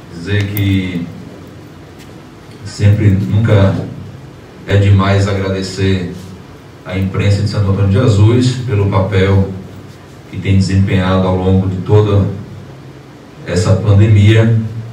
dizer que nunca é demais agradecer a imprensa de Santo Antônio de Jesus pelo papel que tem desempenhado ao longo de toda essa pandemia.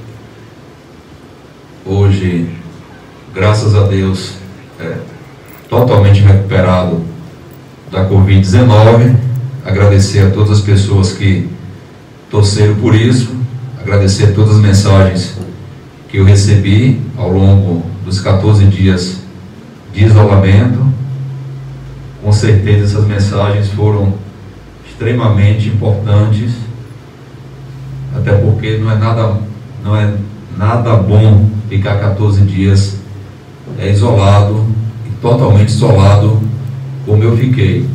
Hoje, graças a Deus, totalmente recuperado da Covid-19. Agradecer a todas as pessoas que torceram por isso, agradecer a todas as mensagens que eu recebi ao longo dos 14 dias de isolamento. Com certeza essas mensagens foram extremamente importantes, até porque não é nada bom ficar 14 dias isolado e totalmente isolado como eu fiquei.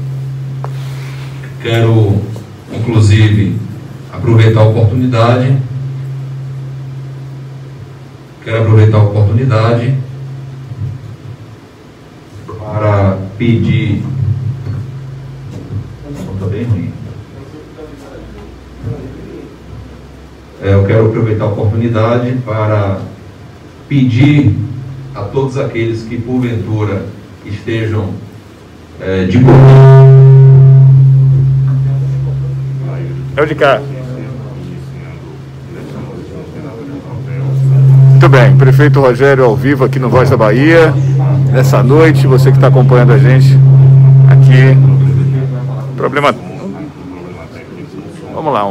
Quero, inclusive, aproveitar a oportunidade para pedir. Está bem ruim. Eu quero aproveitar a oportunidade para pedir a todos aqueles que porventura estejam de É o de cá. Muito bem, prefeito Rogério ao vivo aqui no Voz da Bahia, nessa noite, você que está acompanhando a gente aqui. Problema. Vamos lá.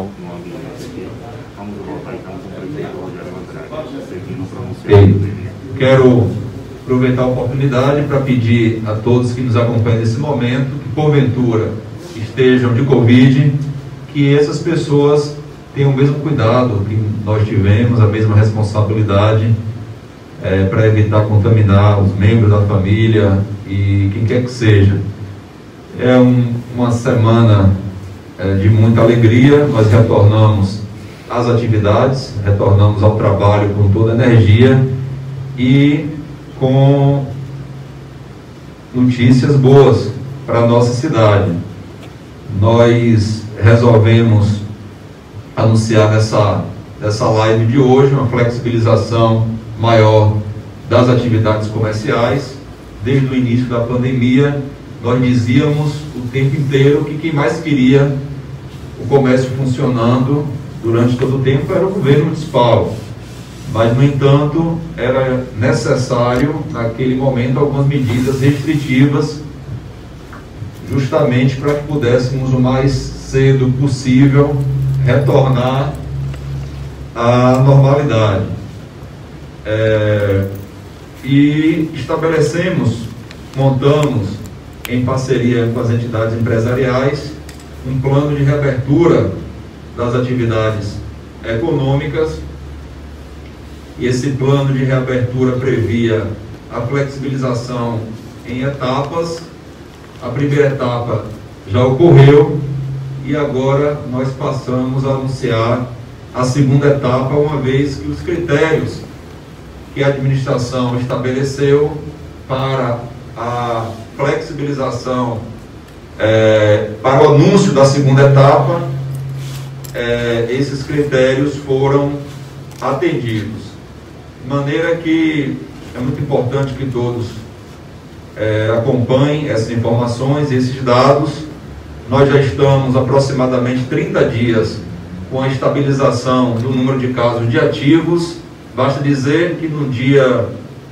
Quero aproveitar a oportunidade para pedir a todos que nos acompanham nesse momento, que porventura estejam de Covid, que essas pessoas tenham o mesmo cuidado que nós tivemos, a mesma responsabilidade para evitar contaminar os membros da família e quem quer que seja. É uma semana de muita alegria. Nós retornamos às atividades, retornamos ao trabalho com toda a energia e com notícias boas para a nossa cidade. Nós resolvemos anunciar nessa live de hoje uma flexibilização maior das atividades comerciais. Desde o início da pandemia, nós dizíamos o tempo inteiro que quem mais queria o comércio funcionando durante todo o tempo era o governo municipal. Mas, no entanto, era necessário, naquele momento, algumas medidas restritivas, justamente para que pudéssemos o mais cedo possível retornar à normalidade. E montamos, em parceria com as entidades empresariais, um plano de reabertura das atividades econômicas. E esse plano de reabertura previa a flexibilização em etapas. A primeira etapa já ocorreu e agora nós passamos a anunciar a segunda etapa, uma vez que os critérios que a administração estabeleceu para a flexibilização, para o anúncio da segunda etapa, esses critérios foram atendidos. De maneira que é muito importante que todos acompanhem essas informações, esses dados. Nós já estamos aproximadamente 30 dias com a estabilização do número de casos de ativos. Basta dizer que no dia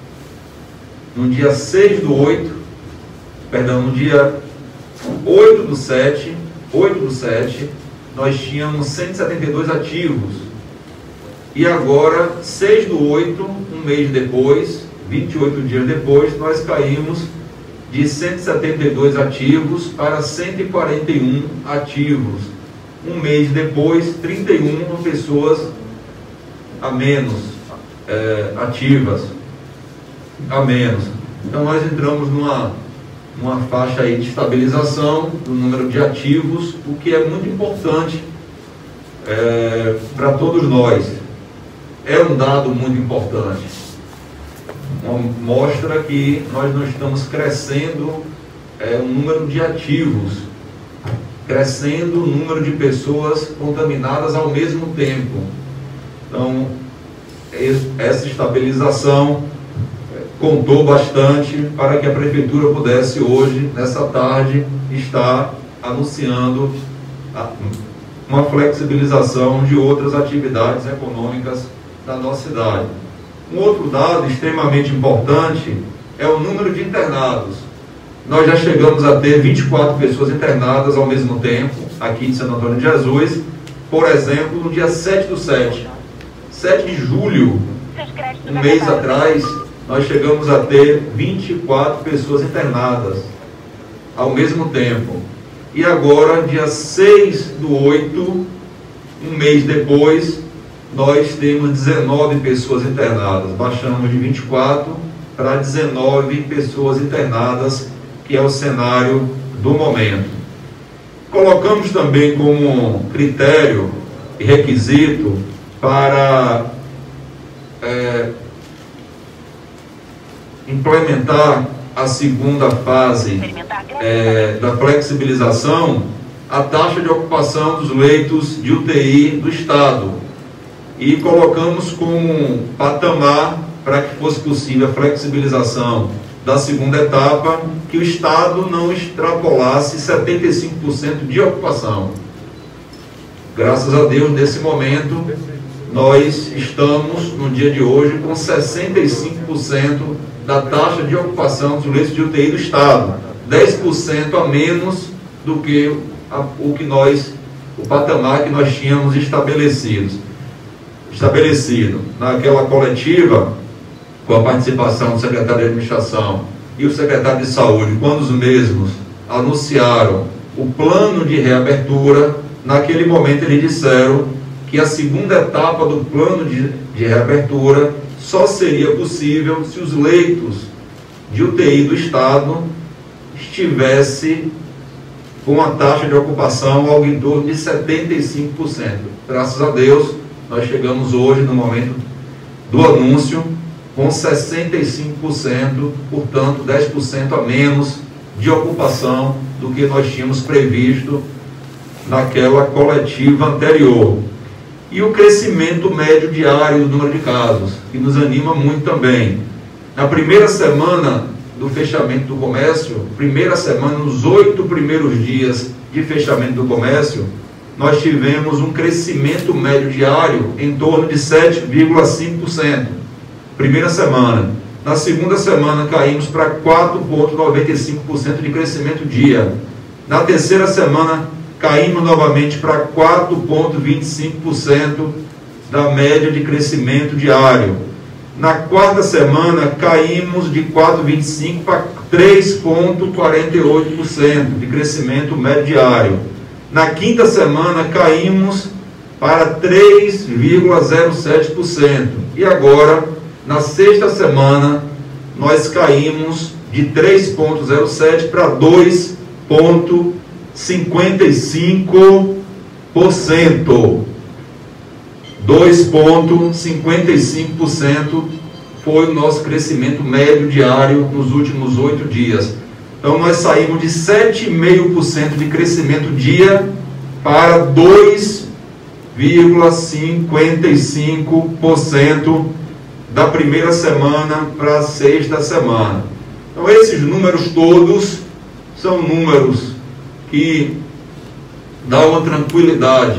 8 do 7, nós tínhamos 172 ativos. E agora, 6 do 8, um mês depois, 28 dias depois, nós caímos de 172 ativos para 141 ativos. Um mês depois, 31 pessoas a menos, ativas a menos. Então nós entramos numa faixa aí de estabilização do número de ativos, o que é muito importante para todos nós. É um dado muito importante. Mostra que nós não estamos crescendo o número de ativos, crescendo o número de pessoas contaminadas ao mesmo tempo. Então, essa estabilização contou bastante para que a Prefeitura pudesse hoje, nessa tarde, estar anunciando uma flexibilização de outras atividades econômicas da nossa cidade. Um outro dado extremamente importante é o número de internados. Nós já chegamos a ter 24 pessoas internadas ao mesmo tempo, aqui em Santo Antônio de Jesus. Por exemplo, no dia 7/7, 7 de julho, um mês atrás, nós chegamos a ter 24 pessoas internadas ao mesmo tempo. E agora, dia 6/8, um mês depois, nós temos 19 pessoas internadas. Baixamos de 24 para 19 pessoas internadas, que é o cenário do momento. Colocamos também como critério e requisito para implementar a segunda fase da flexibilização, a taxa de ocupação dos leitos de UTI do Estado. E colocamos como patamar, para que fosse possível a flexibilização da segunda etapa, que o Estado não extrapolasse 75% de ocupação. Graças a Deus, nesse momento, nós estamos, no dia de hoje, com 65% da taxa de ocupação dos leitos de UTI do Estado, 10% a menos do que o patamar que nós tínhamos estabelecido. Naquela coletiva, com a participação do secretário de Administração e o secretário de Saúde, quando os mesmos anunciaram o plano de reabertura, naquele momento eles disseram que a segunda etapa do plano de reabertura só seria possível se os leitos de UTI do Estado estivesse com a taxa de ocupação algo em torno de 75%. Graças a Deus, nós chegamos hoje, no momento do anúncio, com 65%, portanto 10% a menos de ocupação do que nós tínhamos previsto naquela coletiva anterior. E o crescimento médio diário do número de casos, que nos anima muito também. Na primeira semana do fechamento do comércio, nos 8 primeiros dias de fechamento do comércio, nós tivemos um crescimento médio diário em torno de 7,5%. Primeira semana. Na segunda semana caímos para 4,95% de crescimento dia. Na terceira semana caímos novamente para 4,25% da média de crescimento diário. Na quarta semana caímos de 4,25% para 3,48% de crescimento médio diário. Na quinta semana caímos para 3,07%. E agora, na sexta semana, nós caímos de 3,07% para 2,55%. 2,55% foi o nosso crescimento médio diário nos últimos 8 dias. Então, nós saímos de 7,5% de crescimento dia para 2,55% da primeira semana para a sexta semana. Então, esses números todos são números que dão uma tranquilidade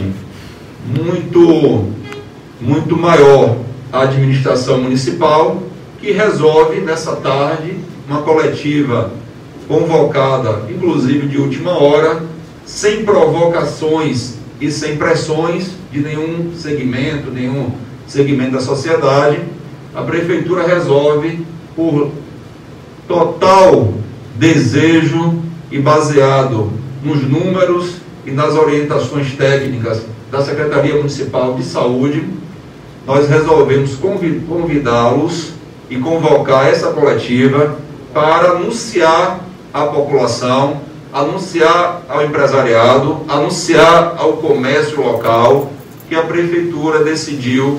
muito maior à administração municipal, que resolve nessa tarde uma coletiva convocada, inclusive de última hora, sem provocações e sem pressões de nenhum segmento da sociedade. A Prefeitura resolve, por total desejo e baseado nos números e nas orientações técnicas da Secretaria Municipal de Saúde, nós resolvemos convidá-los e convocar essa coletiva para anunciar à população, anunciar ao empresariado, anunciar ao comércio local que a Prefeitura decidiu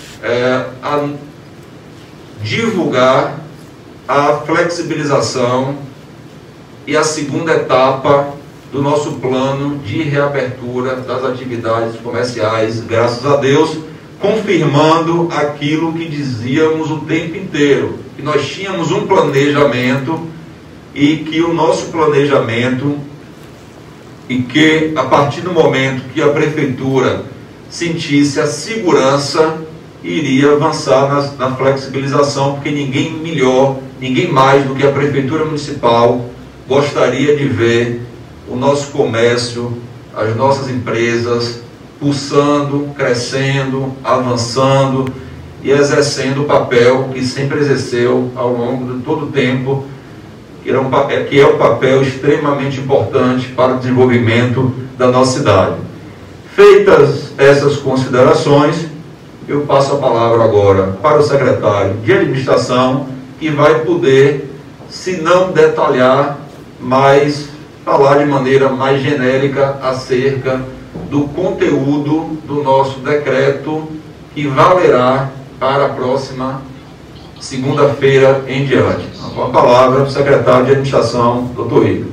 divulgar a flexibilização e a segunda etapa do nosso plano de reabertura das atividades comerciais. Graças a Deus, confirmando aquilo que dizíamos o tempo inteiro, que nós tínhamos um planejamento e que o nosso planejamento, e que a partir do momento que a Prefeitura sentisse a segurança, iria avançar na flexibilização, porque ninguém melhor, ninguém mais do que a Prefeitura Municipal gostaria de ver o nosso comércio, as nossas empresas pulsando, crescendo, avançando e exercendo o papel que sempre exerceu ao longo de todo o tempo, que é um papel extremamente importante para o desenvolvimento da nossa cidade. Feitas essas considerações, eu passo a palavra agora para o secretário de administração, que vai poder, se não detalhar, mas falar de maneira mais genérica acerca do conteúdo do nosso decreto, que valerá para a próxima segunda-feira em diante. Com a palavra, o secretário de administração, doutor Igor.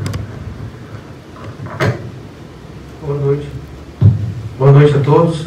Boa noite. Boa noite a todos.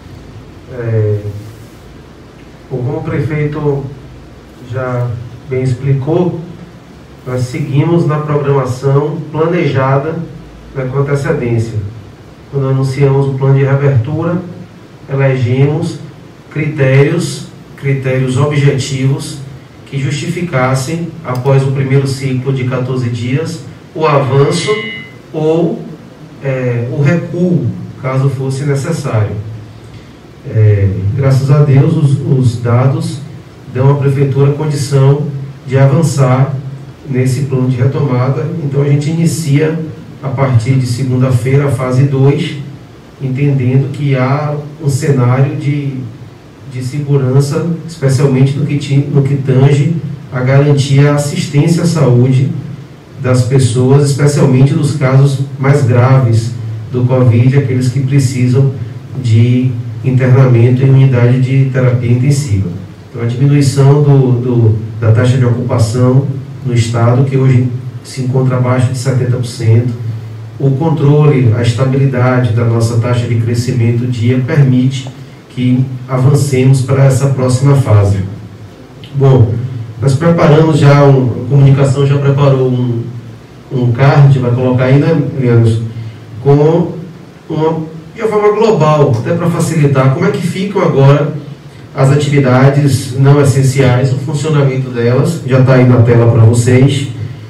Como o prefeito já bem explicou, nós seguimos na programação planejada com antecedência. Quando anunciamos o plano de reabertura, elegemos critérios objetivos que justificassem, após o primeiro ciclo de 14 dias, o avanço ou o recuo, caso fosse necessário. Graças a Deus, os dados dão à Prefeitura condição de avançar nesse plano de retomada. Então a gente inicia a partir de segunda-feira a fase 2, entendendo que há um cenário de segurança, especialmente no que tange a garantia a assistência à saúde das pessoas, especialmente nos casos mais graves do Covid, aqueles que precisam de internamento em unidade de terapia intensiva. Então, a diminuição da taxa de ocupação no estado, que hoje se encontra abaixo de 70%, o controle, a estabilidade da nossa taxa de crescimento dia permite que avancemos para essa próxima fase. Bom, nós preparamos já, a comunicação já preparou um card, vai colocar aí, né, Leandro, de uma forma global, até para facilitar, como é que ficam agora as atividades não essenciais, o funcionamento delas, já está aí na tela para vocês.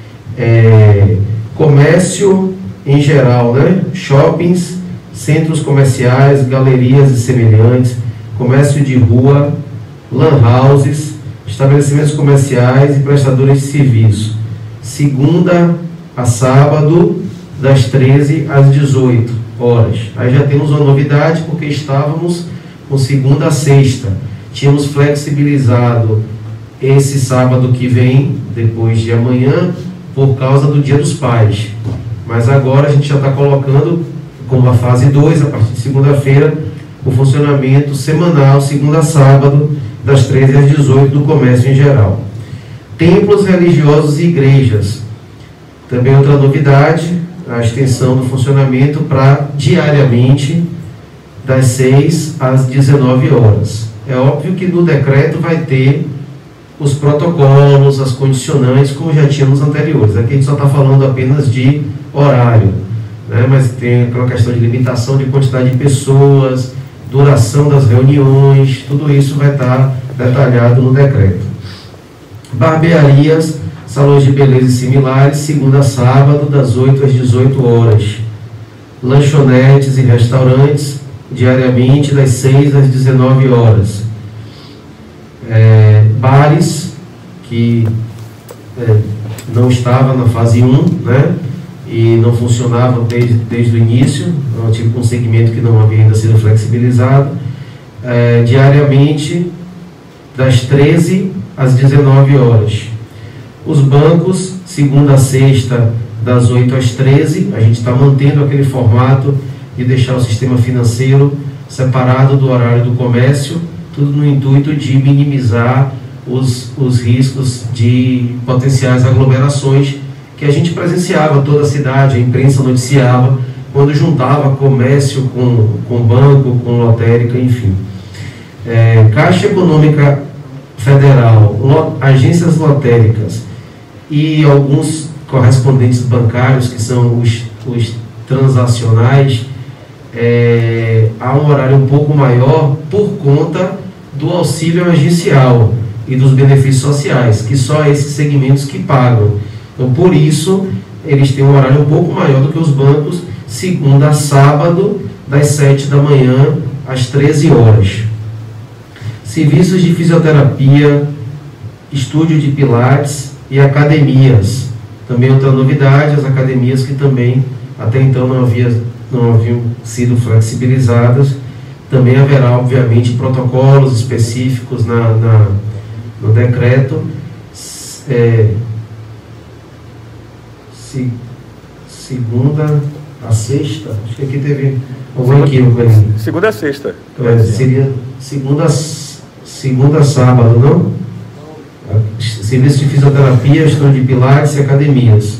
Comércio em geral, né? Shoppings, centros comerciais, galerias e semelhantes, comércio de rua, lan houses, estabelecimentos comerciais e prestadores de serviço. Segunda a sábado, das 13 às 18 horas. Aí já temos uma novidade, porque estávamos com segunda a sexta. Tínhamos flexibilizado esse sábado que vem, depois de amanhã, por causa do Dia dos Pais. Mas agora a gente já está colocando como a fase 2, a partir de segunda-feira, o funcionamento semanal, segunda a sábado, das 13 às 18 do comércio em geral. Templos religiosos e igrejas. Também outra novidade, a extensão do funcionamento para diariamente, das 6 às 19 horas. É óbvio que no decreto vai ter os protocolos, as condicionantes, como já tínhamos anteriores. Aqui a gente só está falando apenas de horário, né? Mas tem aquela questão de limitação de quantidade de pessoas, duração das reuniões, tudo isso vai estar detalhado no decreto. Barbearias, salões de beleza e similares, segunda a sábado, das 8 às 18 horas. Lanchonetes e restaurantes, diariamente, das 6 às 19 horas. Bares, que não estava na fase 1, né? E não funcionavam desde o início, tipo um segmento que não havia ainda sido flexibilizado, diariamente, das 13 às 19 horas. Os bancos, segunda a sexta, das 8 às 13, a gente está mantendo aquele formato de deixar o sistema financeiro separado do horário do comércio, tudo no intuito de minimizar os riscos de potenciais aglomerações que a gente presenciava toda a cidade, a imprensa noticiava, quando juntava comércio com banco, com lotérica, enfim. Caixa Econômica Federal, agências lotéricas e alguns correspondentes bancários, que são os transacionais, há um horário um pouco maior por conta do auxílio emergencial e dos benefícios sociais, que só esses segmentos que pagam. Então, por isso, eles têm um horário um pouco maior do que os bancos, segunda a sábado, das 7 da manhã às 13 horas. Serviços de fisioterapia, estúdio de pilates e academias. Também outra novidade, as academias que também até então não haviam sido flexibilizadas. Também haverá, obviamente, protocolos específicos no decreto. Segunda a sexta, acho que aqui teve algum equívoco aí. Segunda a sexta. Seria segunda a sábado, não? Serviço de fisioterapia, estúdio de pilates e academias.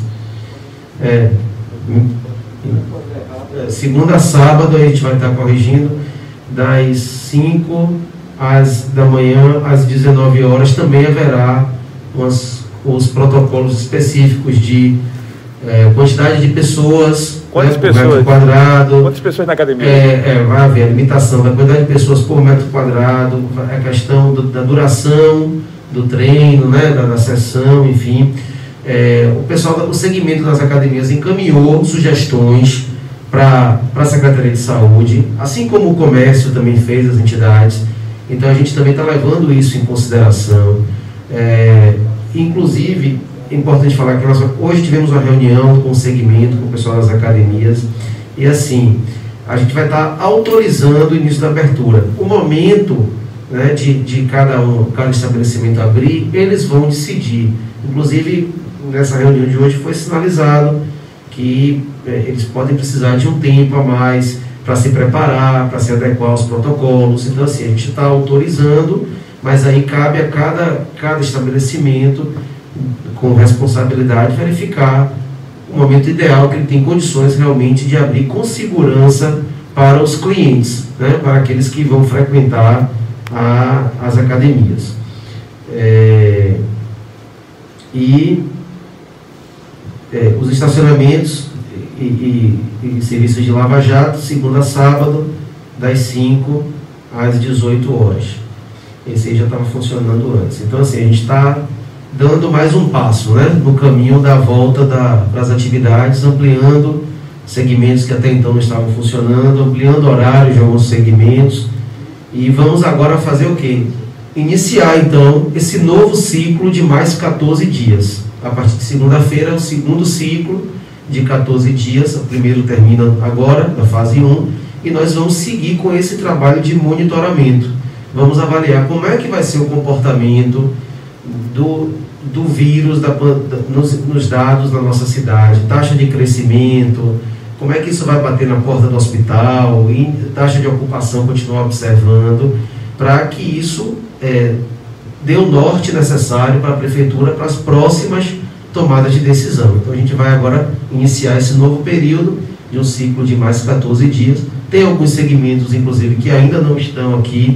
Segunda a sábado, a gente vai estar corrigindo, das 5 da manhã às 19 horas, também haverá os protocolos específicos de quantidade de pessoas, quantas por pessoas? Metro quadrado. Quantas pessoas na academia? Vai haver a limitação da quantidade de pessoas por metro quadrado, a questão da duração do treino, né, da sessão, enfim. O pessoal, o segmento das academias encaminhou sugestões para a Secretaria de Saúde, assim como o comércio também fez, as entidades. Então a gente também está levando isso em consideração. Inclusive, é importante falar que hoje tivemos uma reunião com o segmento, com o pessoal das academias, e assim, a gente vai estar autorizando o início da abertura. O momento, né, de cada estabelecimento abrir, eles vão decidir. Inclusive, nessa reunião de hoje foi sinalizado que eles podem precisar de um tempo a mais para se preparar, para se adequar aos protocolos. Então, assim, a gente está autorizando, mas aí cabe a cada estabelecimento, com responsabilidade, verificar o momento ideal que ele tem condições realmente de abrir com segurança para os clientes, né, para aqueles que vão frequentar as academias. Os estacionamentos e serviços de lava-jato, segunda a sábado, das 5 às 18 horas. Esse aí já estava funcionando antes. Então, assim, a gente está dando mais um passo, né, no caminho da volta das atividades, ampliando segmentos que até então não estavam funcionando, ampliando horários de alguns segmentos. E vamos agora fazer o quê? Iniciar, então, esse novo ciclo de mais 14 dias. A partir de segunda-feira é o segundo ciclo de 14 dias, o primeiro termina agora, na fase 1, e nós vamos seguir com esse trabalho de monitoramento. Vamos avaliar como é que vai ser o comportamento do vírus nos dados na nossa cidade, taxa de crescimento, como é que isso vai bater na porta do hospital, e taxa de ocupação, continuar observando, para que isso dê o norte necessário para a prefeitura para as próximas tomadas de decisão. Então a gente vai agora iniciar esse novo período de um ciclo de mais 14 dias. Tem alguns segmentos, inclusive, que ainda não estão aqui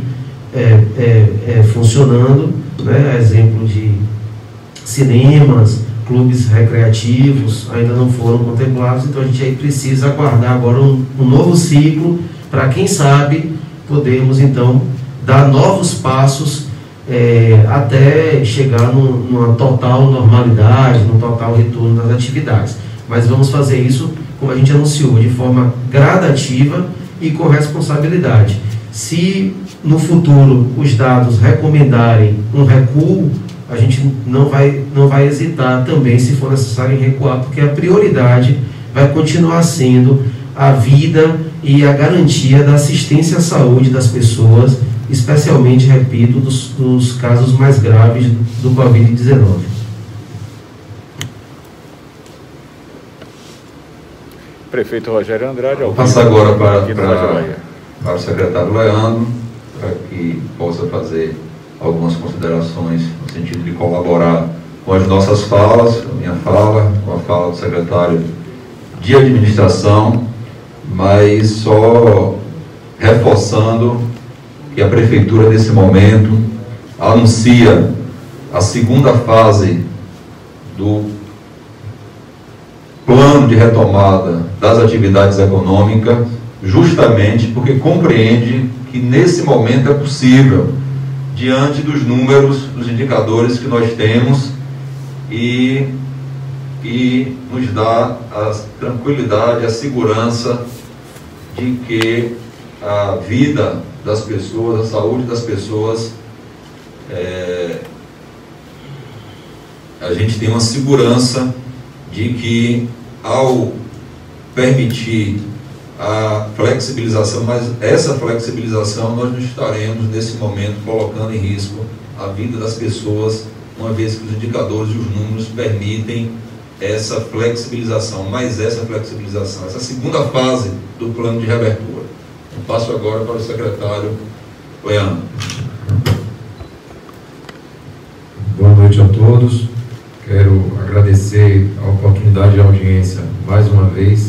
funcionando, né? Exemplo de cinemas, clubes recreativos, ainda não foram contemplados. Então a gente aí precisa aguardar agora um novo ciclo para, quem sabe, podermos então dar novos passos até chegar numa total normalidade, num total retorno das atividades. Mas vamos fazer isso, como a gente anunciou, de forma gradativa e com responsabilidade. Se no futuro os dados recomendarem um recuo, a gente não vai hesitar também, se for necessário, em recuar, porque a prioridade vai continuar sendo a vida e a garantia da assistência à saúde das pessoas, especialmente, repito, dos casos mais graves do Covid-19. Prefeito Rogério Andrade. Vou passar agora para o secretário Leandro, para que possa fazer algumas considerações no sentido de colaborar com as nossas falas, a minha fala, com a fala do secretário de administração, mas só reforçando que a Prefeitura, nesse momento, anuncia a segunda fase do plano de retomada das atividades econômicas, justamente porque compreende que nesse momento é possível, diante dos números, dos indicadores que nós temos, e nos dá a tranquilidade, a segurança de que a vida das pessoas, a saúde das pessoas, a gente tem uma segurança de que, ao permitir a flexibilização, mas essa flexibilização nós não estaremos nesse momento colocando em risco a vida das pessoas, uma vez que os indicadores e os números permitem essa flexibilização, essa segunda fase do plano de reabertura. Eu passo agora para o secretário Leandro. Boa noite a todos. Quero agradecer a oportunidade de audiência mais uma vez,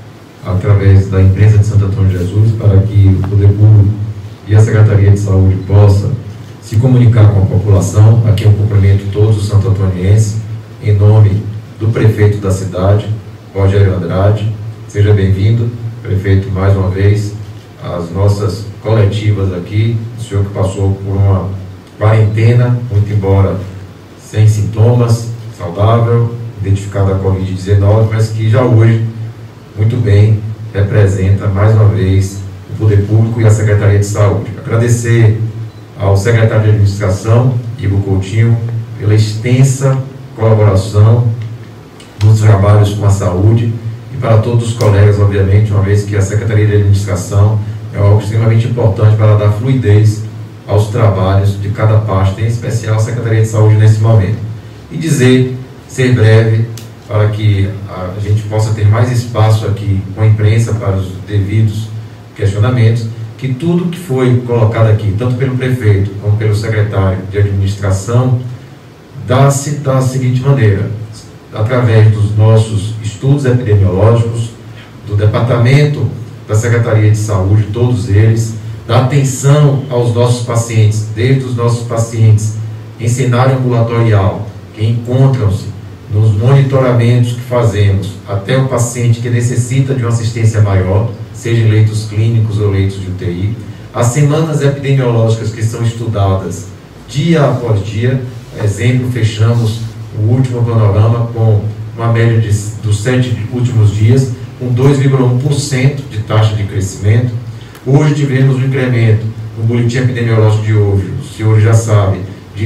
através da imprensa de Santo Antônio de Jesus, para que o Poder Público e a Secretaria de Saúde possa se comunicar com a população. Aqui eu cumprimento todos os santo-antonienses, em nome do prefeito da cidade, Rogério Andrade. Seja bem-vindo, prefeito, mais uma vez, às nossas coletivas aqui. O senhor que passou por uma quarentena, muito embora sem sintomas, saudável, identificado a Covid-19, mas que já hoje, muito bem, representa mais uma vez o Poder Público e a Secretaria de Saúde. Agradecer ao secretário de Administração, Igor Coutinho, pela extensa colaboração nos trabalhos com a saúde, e para todos os colegas, obviamente, uma vez que a Secretaria de Administração é algo extremamente importante para dar fluidez aos trabalhos de cada parte, em especial a Secretaria de Saúde nesse momento. E dizer, ser breve, para que a gente possa ter mais espaço aqui com a imprensa para os devidos questionamentos, que tudo que foi colocado aqui, tanto pelo prefeito como pelo secretário de Administração, dá-se da seguinte maneira: através dos nossos estudos epidemiológicos, do departamento da Secretaria de Saúde, todos eles, da atenção aos nossos pacientes, desde os nossos pacientes em cenário ambulatorial, que encontram-se nos monitoramentos que fazemos, até o paciente que necessita de uma assistência maior, seja em leitos clínicos ou leitos de UTI, as semanas epidemiológicas que são estudadas dia após dia. Exemplo, fechamos o último panorama com uma média dos 7 últimos dias, com 2,1% de taxa de crescimento. Hoje tivemos um incremento no boletim epidemiológico de hoje, os senhores já sabem, de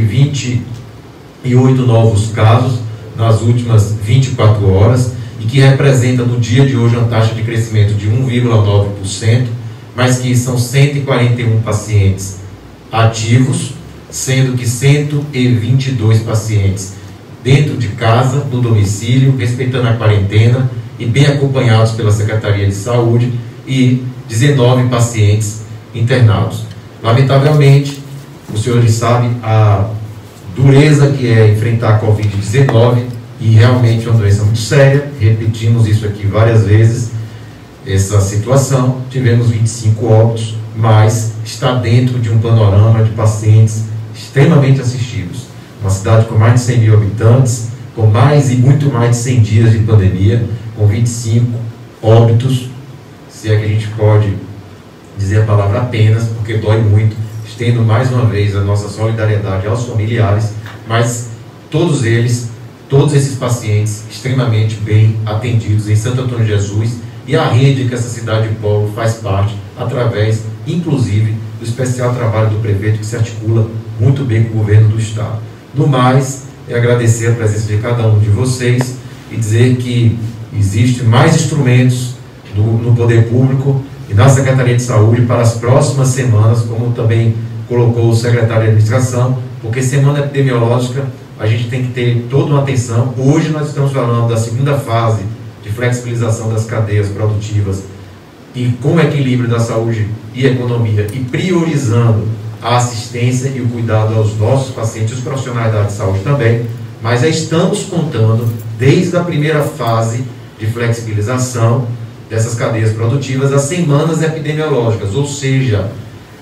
28 novos casos nas últimas 24 horas, e que representa no dia de hoje uma taxa de crescimento de 1,9%, mas que são 141 pacientes ativos, sendo que 122 pacientes dentro de casa, no domicílio, respeitando a quarentena e bem acompanhados pela Secretaria de Saúde, e 19 pacientes internados. Lamentavelmente, os senhores sabem a dureza que é enfrentar a Covid-19, e realmente é uma doença muito séria. Repetimos isso aqui várias vezes, essa situação. Tivemos 25 óbitos, mas está dentro de um panorama de pacientes extremamente assistidos. Uma cidade com mais de 100 mil habitantes, com mais e muito mais de 100 dias de pandemia, com 25 óbitos, se é que a gente pode dizer a palavra apenas, porque dói muito. Estendo mais uma vez a nossa solidariedade aos familiares, mas todos esses pacientes extremamente bem atendidos em Santo Antônio de Jesus, e a rede que essa cidade de Polo faz parte, através, inclusive, do especial trabalho do prefeito, que se articula muito bem com o governo do Estado. No mais, é agradecer a presença de cada um de vocês e dizer que existem mais instrumentos no Poder Público e na Secretaria de Saúde para as próximas semanas, como também colocou o secretário de Administração, porque semana epidemiológica a gente tem que ter toda uma atenção. Hoje nós estamos falando da segunda fase de flexibilização das cadeias produtivas e com o equilíbrio da saúde e economia, e priorizando a assistência e o cuidado aos nossos pacientes e os profissionais da área de saúde também, mas já estamos contando desde a primeira fase de flexibilização dessas cadeias produtivas as semanas epidemiológicas, ou seja,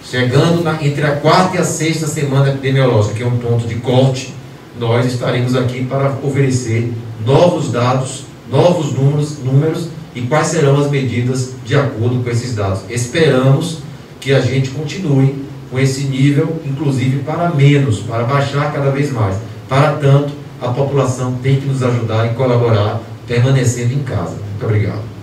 Chegando entre a 4ª e a 6ª semana epidemiológica, que é um ponto de corte, nós estaremos aqui para oferecer novos dados, novos números e quais serão as medidas de acordo com esses dados. Esperamos que a gente continue com esse nível, inclusive para menos, para baixar cada vez mais. Para tanto, a população tem que nos ajudar e colaborar, permanecendo em casa. Muito obrigado.